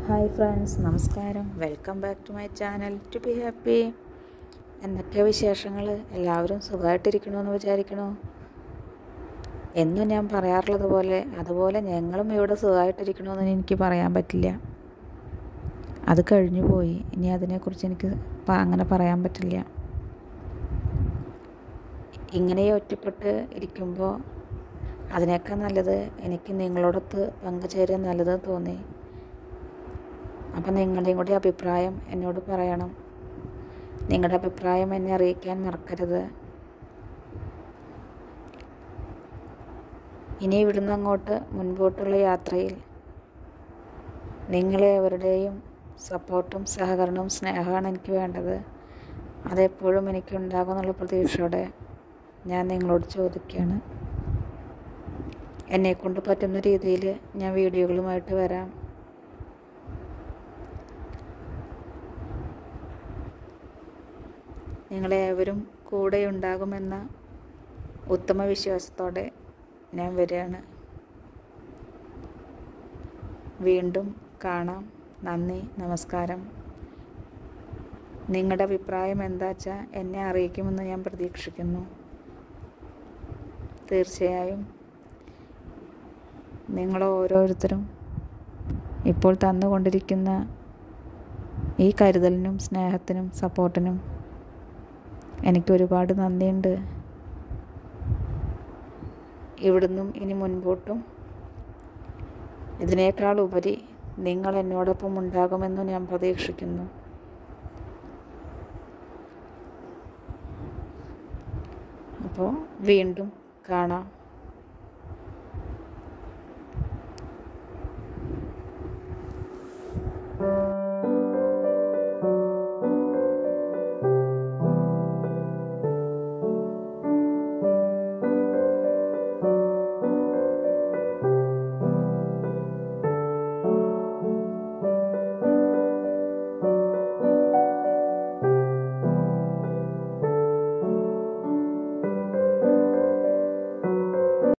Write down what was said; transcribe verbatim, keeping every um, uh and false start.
Hi friends, നമസ്കാരം. Welcome back to my channel to be happy. എന്തൊക്കെയാണ് വിശേഷങ്ങൾ? എല്ലാവരും സുഖമായിട്ടിരിക്കണമെന്ന് വിചാരിക്കണോ? എന്നും ഞാൻ പറയാറുള്ളത് പോലെ അതുപോലെ ഞങ്ങളും ഇവിടെ സുഖമായിട്ടിരിക്കണമെന്ന് എനിക്ക് പറയാൻ പറ്റില്ല. അത് കഴിഞ്ഞു പോയി. ഇനി അതിനെക്കുറിച്ച് എനിക്ക് അങ്ങനെ പറയാൻ പറ്റില്ല. ഇങ്ങനെ ഒറ്റപ്പെട്ട് ഇരിക്കുമ്പോൾ അതിനേക്കാൾ നല്ലത് എനിക്ക് നിങ്ങളോടൊത്ത് പങ്കുചേരാൻ നല്ലത് തോന്നി. അപ്പം നിങ്ങളുടെയും കൂടി അഭിപ്രായം എന്നോട് പറയണം. നിങ്ങളുടെ അഭിപ്രായം എന്നെ അറിയിക്കാൻ മറക്കരുത്. ഇനി ഇവിടുന്ന് അങ്ങോട്ട് മുൻപോട്ടുള്ള യാത്രയിൽ നിങ്ങളെവരുടെയും സപ്പോർട്ടും സഹകരണവും സ്നേഹമാണ് എനിക്ക് വേണ്ടത്. അതെപ്പോഴും എനിക്കുണ്ടാകും എന്നുള്ള പ്രതീക്ഷയോടെ ഞാൻ നിങ്ങളോട് ചോദിക്കുകയാണ്. എന്നെക്കൊണ്ട് പറ്റുന്ന രീതിയിൽ ഞാൻ വീഡിയോകളുമായിട്ട് വരാം. നിങ്ങളേവരും കൂടെ ഉണ്ടാകുമെന്ന ഉത്തമ വിശ്വാസത്തോടെ ഞാൻ വരികയാണ്. വീണ്ടും കാണാം. നന്ദി, നമസ്കാരം. നിങ്ങളുടെ അഭിപ്രായം എന്താ വെച്ചാൽ എന്നെ അറിയിക്കുമെന്ന് ഞാൻ പ്രതീക്ഷിക്കുന്നു. തീർച്ചയായും നിങ്ങൾ ഓരോരുത്തരും ഇപ്പോൾ തന്നുകൊണ്ടിരിക്കുന്ന ഈ കരുതലിനും സ്നേഹത്തിനും സപ്പോർട്ടിനും എനിക്ക് ഒരുപാട് നന്ദിയുണ്ട്. ഇവിടുന്നും ഇനി മുൻപോട്ടും ഇതിനേക്കാൾ ഉപരി നിങ്ങൾ എന്നോടൊപ്പം ഉണ്ടാകുമെന്ന് ഞാൻ പ്രതീക്ഷിക്കുന്നു. അപ്പോൾ വീണ്ടും കാണാം.